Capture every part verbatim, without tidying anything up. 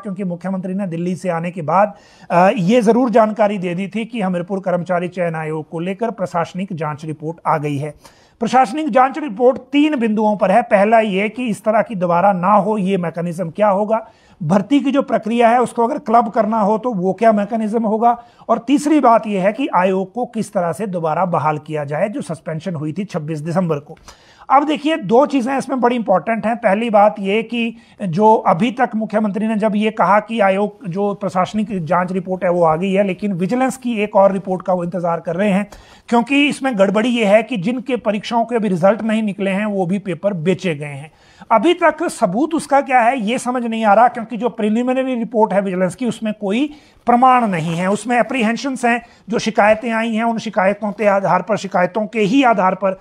क्योंकि मुख्यमंत्री ने दिल्ली से आने के बाद ये जरूर जानकारी दे दी थी कि हमीरपुर कर्मचारी चयन आयोग को लेकर प्रशासनिक जांच रिपोर्ट आ गई है। प्रशासनिक जांच रिपोर्ट तीन बिंदुओं पर है। पहला ये कि इस तरह की दोबारा ना हो, ये मैकेनिज्म क्या होगा। भर्ती की जो प्रक्रिया है उसको अगर क्लब करना हो तो वो क्या मैकेनिज्म होगा। और तीसरी बात यह है कि आयोग को किस तरह से दोबारा बहाल किया जाए, जो सस्पेंशन हुई थी छब्बीस दिसंबर को। अब देखिए, दो चीजें इसमें बड़ी इंपॉर्टेंट हैं। पहली बात यह कि जो अभी तक मुख्यमंत्री ने जब ये कहा कि आयोग जो प्रशासनिक जांच रिपोर्ट है वो आ गई है, लेकिन विजिलेंस की एक और रिपोर्ट का वो इंतजार कर रहे हैं, क्योंकि इसमें गड़बड़ी ये है कि जिनके परीक्षाओं के अभी रिजल्ट नहीं निकले हैं वो भी पेपर बेचे गए हैं। अभी तक सबूत उसका क्या है ये समझ नहीं आ रहा, क्योंकि जो प्रिलिमिनरी रिपोर्ट है विजिलेंस की उसमें कोई प्रमाण नहीं है। उसमें एप्रीहेंशंस हैं, जो शिकायतें आई हैं उन शिकायतों के आधार पर, शिकायतों के ही आधार पर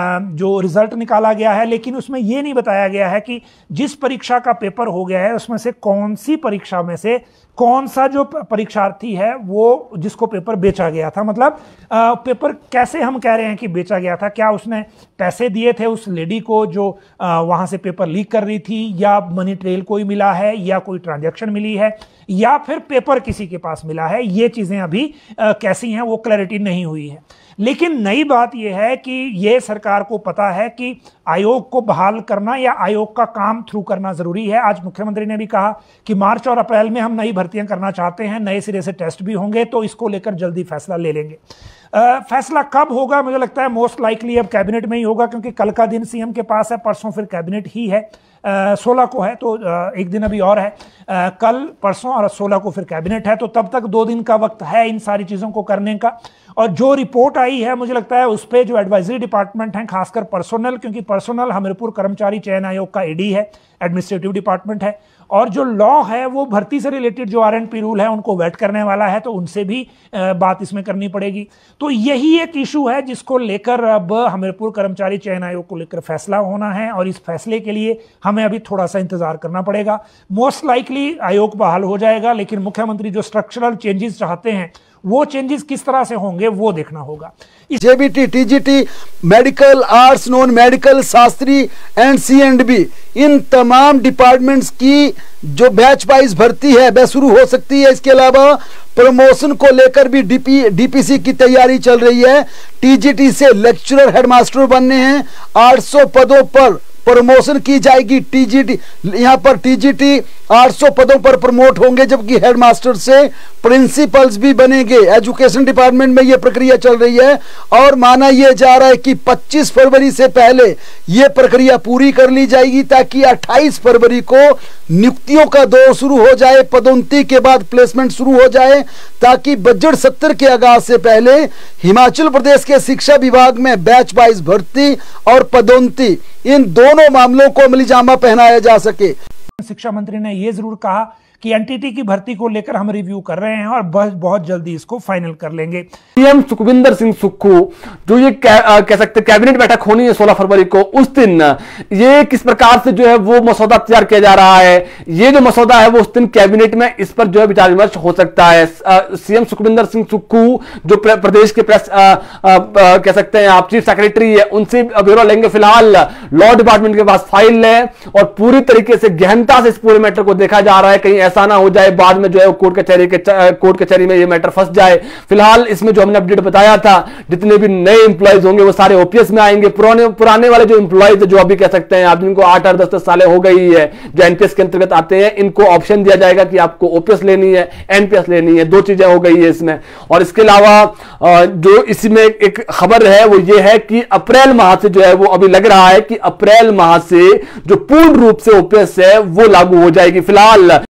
जो रिजल्ट निकाला गया है। लेकिन उसमें यह नहीं बताया गया है कि जिस परीक्षा का पेपर हो गया है उसमें से कौन सी परीक्षा में से कौन सा जो परीक्षार्थी है वो जिसको पेपर बेचा गया था। मतलब आ, पेपर कैसे हम कह रहे हैं कि बेचा गया था, क्या उसने पैसे दिए थे उस लेडी को जो आ, वहां से पेपर लीक कर रही थी, या मनी ट्रेल कोई मिला है, या कोई ट्रांजैक्शन मिली है, या फिर पेपर किसी के पास मिला है। ये चीजें अभी आ, कैसी हैं वो क्लैरिटी नहीं हुई है। लेकिन नई बात यह है कि ये सरकार को पता है कि आयोग को बहाल करना या आयोग का काम थ्रू करना जरूरी है। आज मुख्यमंत्री ने भी कहा कि मार्च और अप्रैल में हम नई भर्तियां करना चाहते हैं, नए सिरे से टेस्ट भी होंगे, तो इसको लेकर जल्दी फैसला ले लेंगे। आ, फैसला कब होगा मुझे लगता है मोस्ट लाइकली अब कैबिनेट में ही होगा, क्योंकि कल का दिन सीएम के पास है, परसों फिर कैबिनेट ही है, सोलह को है, तो आ, एक दिन अभी और है। आ, कल परसों और सोलह को फिर कैबिनेट है, तो तब तक दो दिन का वक्त है इन सारी चीज़ों को करने का। और जो रिपोर्ट आई है मुझे लगता है उस पर जो एडवाइजरी डिपार्टमेंट है, खासकर पर्सोनल, क्योंकि पर्सोनल हमीरपुर कर्मचारी चयन आयोग का एडी है, एडमिनिस्ट्रेटिव डिपार्टमेंट है, और जो लॉ है वो भर्ती से रिलेटेड जो आर एंड पी रूल है उनको वेट करने वाला है, तो उनसे भी बात इसमें करनी पड़ेगी। तो यही एक इशू है जिसको लेकर अब हमीरपुर कर्मचारी चयन आयोग को लेकर फैसला होना है, और इस फैसले के लिए हमें अभी थोड़ा सा इंतजार करना पड़ेगा। मोस्ट लाइकली आयोग बहाल हो जाएगा, लेकिन मुख्यमंत्री जो स्ट्रक्चरल चेंजेस चाहते हैं वो चेंजेस किस तरह से होंगे वो देखना होगा। JBT, TGT, medical, arts, non medical, Shastri and C and B, इन तमाम डिपार्टमेंट्स की जो बैच वाइज भर्ती है वह शुरू हो सकती है। इसके अलावा प्रमोशन को लेकर भी डीपी डीपीसी की तैयारी चल रही है। टीजीटी से लेक्चरर हेडमास्टर बनने हैं, आठ सौ पदों पर प्रमोशन की जाएगी। टीजीटी यहां पर टीजीटी आठ सौ पदों पर प्रमोट होंगे, जबकि हेडमास्टर से प्रिंसिपल्स भी बनेंगे। एजुकेशन डिपार्टमेंट में यह प्रक्रिया चल रही है, और माना यह जा रहा है कि पच्चीस फरवरी से पहले यह प्रक्रिया पूरी कर ली जाएगी, ताकि अट्ठाईस फरवरी को नियुक्तियों का दौर शुरू हो जाए, पदोन्नति के बाद प्लेसमेंट शुरू हो जाए, ताकि बजट सत्र के आगाज से पहले हिमाचल प्रदेश के शिक्षा विभाग में बैच वाइज भर्ती और पदोन्नति, इन दोनों मामलों को अमलीजामा पहनाया जा सके। शिक्षा मंत्री ने यह जरूर कहा कि एनटीटी की भर्ती को लेकर हम रिव्यू कर रहे हैं और बस बहुत जल्दी इसको फाइनल कर लेंगे। सीएम सुखविंदर सिंह सुक्खू जो ये कह, कह सकते कैबिनेट बैठक होनी है सोलह फरवरी को, उस दिन ये किस प्रकार से जो है वो मसौदा तैयार किया जा रहा है, ये जो मसौदा है वो उस दिन कैबिनेट में इस पर जो है विचार विमर्श हो सकता है। सीएम सुखविंदर सिंह सुक्खू जो प्रदेश के प्रेस कह सकते हैं आप चीफ सेक्रेटरी है, उनसे ब्यौरा लेंगे। फिलहाल लॉ डिपार्टमेंट के पास फाइल है और पूरी तरीके से गहनता से इस पूरे मैटर को देखा जा रहा है, कहीं ऐसा ना हो जाए बाद में जो है कोर्ट कचहरी के कोर्ट कचहरी में ये मैटर फंस जाए। फिलहाल इसमें जो हमने अपडेट बताया था, जितने भी नए एम्प्लॉयज होंगे वो सारे ओपीएस में आएंगे। पुराने पुराने वाले जो एम्प्लॉयज जो अभी कह सकते हैं आप जिनको आठ आठ दस दस साल हो गई है, जो एनपीएस के अंतर्गत आते हैं, इनको ऑप्शन दिया जाएगा कि आपको ओपीएस लेनी है, एनपीएस लेनी है, दो चीजें हो गई है इसमें। और इसके अलावा जो इसमें एक खबर है वो ये है कि अप्रैल माह से जो है वो अभी लग रहा है कि अप्रैल माह से जो पूर्ण रूप से ओपीएस है वो लागू हो जाएगी। फिलहाल